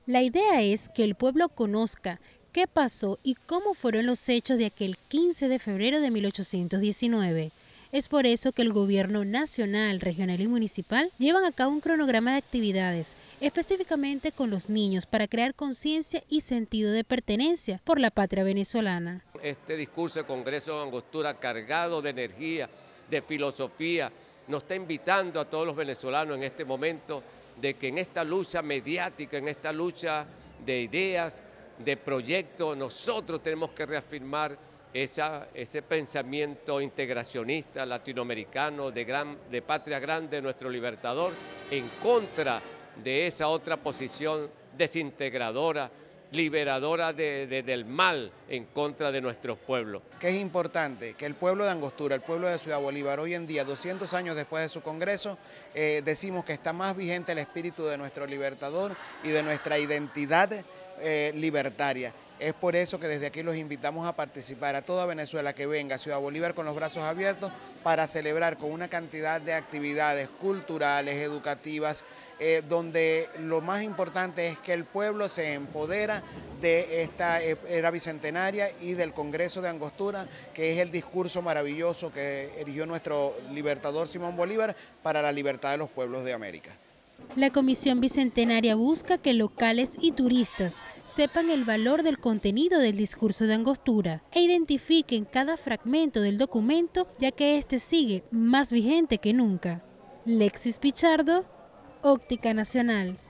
La idea es que el pueblo conozca qué pasó y cómo fueron los hechos de aquel 15 de febrero de 1819. Es por eso que el gobierno nacional, regional y municipal llevan a cabo un cronograma de actividades, específicamente con los niños, para crear conciencia y sentido de pertenencia por la patria venezolana. Este discurso de Congreso de Angostura, cargado de energía, de filosofía, nos está invitando a todos los venezolanos en este momento de que en esta lucha mediática, en esta lucha de ideas, de proyectos, nosotros tenemos que reafirmar ese pensamiento integracionista latinoamericano de patria grande de nuestro libertador, en contra de esa otra posición desintegradora, liberadora del mal en contra de nuestros pueblos. Que es importante que el pueblo de Angostura, el pueblo de Ciudad Bolívar, hoy en día, 200 años después de su congreso, decimos que está más vigente el espíritu de nuestro libertador y de nuestra identidad libertaria. Es por eso que desde aquí los invitamos a participar a toda Venezuela que venga a Ciudad Bolívar con los brazos abiertos para celebrar con una cantidad de actividades culturales, educativas, donde lo más importante es que el pueblo se empodera de esta era bicentenaria y del Congreso de Angostura, que es el discurso maravilloso que erigió nuestro libertador Simón Bolívar para la libertad de los pueblos de América. La Comisión Bicentenaria busca que locales y turistas sepan el valor del contenido del discurso de Angostura e identifiquen cada fragmento del documento, ya que este sigue más vigente que nunca. Lexis Pichardo, Óptica Nacional.